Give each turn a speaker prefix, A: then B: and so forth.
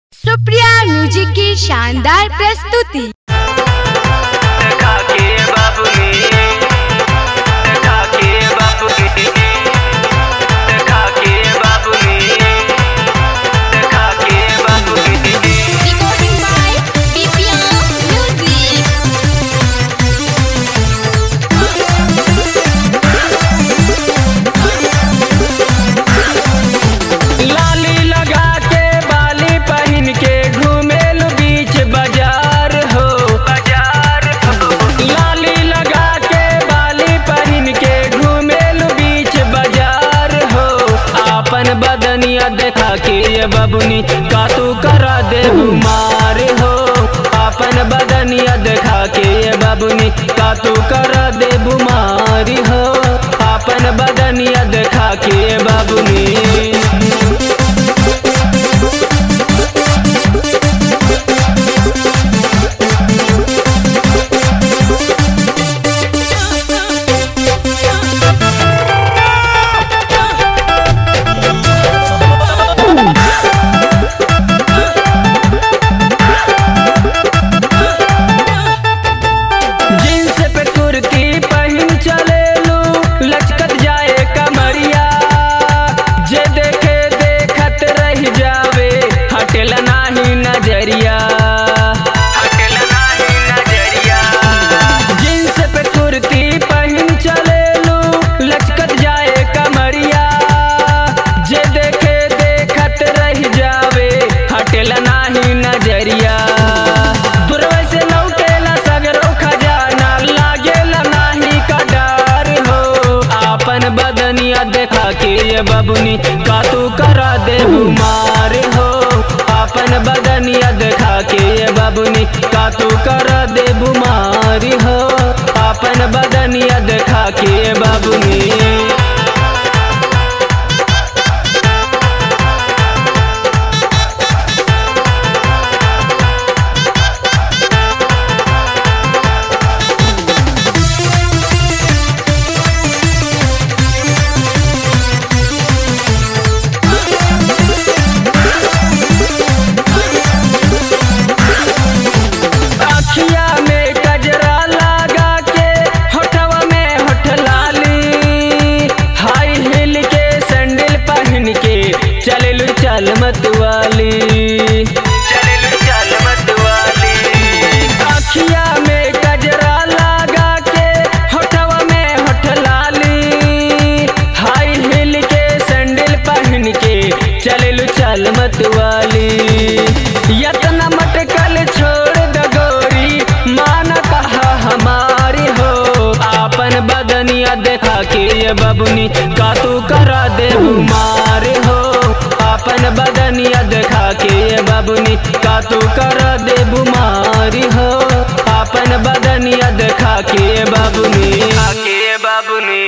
A: Supriya music की शानदार प्रस्तुति।
B: बदनिया देखा के ये बबुनी का तू करा दे बीमार हो। अपन बदनिया देखा के ये बबुनी का तू करा दे बीमार हो। अपन बदनिया देखा के ये बबुनी देखा के ये बबुनी का तू करा दे बीमार हो। अपन बदनिया देखा के ये बबुनी का तू करा दे बीमार हो। अपन बदनिया देखा के ये बबुनी चल मत वाली अखिया में कजरा लगा के होठवा में होठ लाली। हाई हिल के सैंडल पहन के चल चल मत वाली। यतना मटकल छोड़ द गोरी मान कहा हमारी हो। अपन बदनिया देखा के ये बबुनी का तू करा दे बीमार हो। अपन बदनिया देखा के ये बबुनी का तू करा दे बीमारी हो। अपन बदनिया देखा के ये बबुनी